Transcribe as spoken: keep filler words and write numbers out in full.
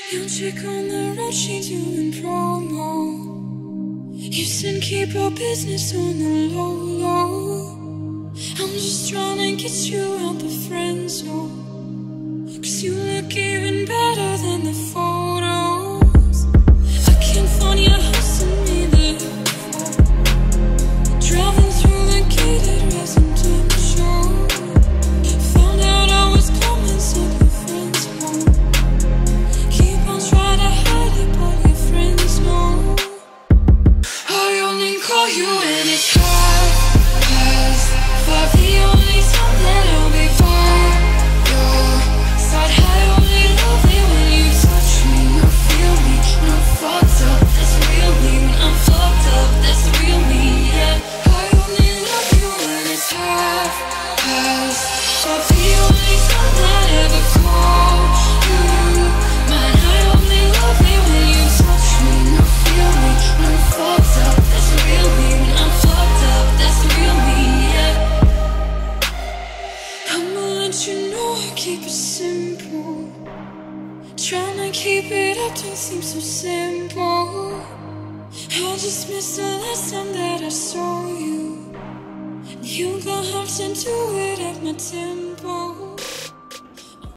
Young chick on the road, she doing promo. You said keep our business on the low, low. I'm just trying to get you out the friend zone, 'cause you look even better than the photos. I can't find your house in me the driving through the gated residential. Found out I was coming, said your friends home. Keep on trying to hide it, but your friends know. I only call you when it's hard, 'cause for the only time that I'll be by your side. I only love it when you touch me, not feel me, not fucked up. That's real me when I'm fucked up. That's real me, yeah. I only love you when it's hard, 'cause for the only time that I ever call you mine. I only love it when you touch me, not feel me, not fucked up. That's real me when I'm fucked up. That's real me, yeah. I'ma let you know I keep it simple. Tryna keep it up don't seem so simple. I just missed the last time that I saw you. You gon' have to do it at my tempo.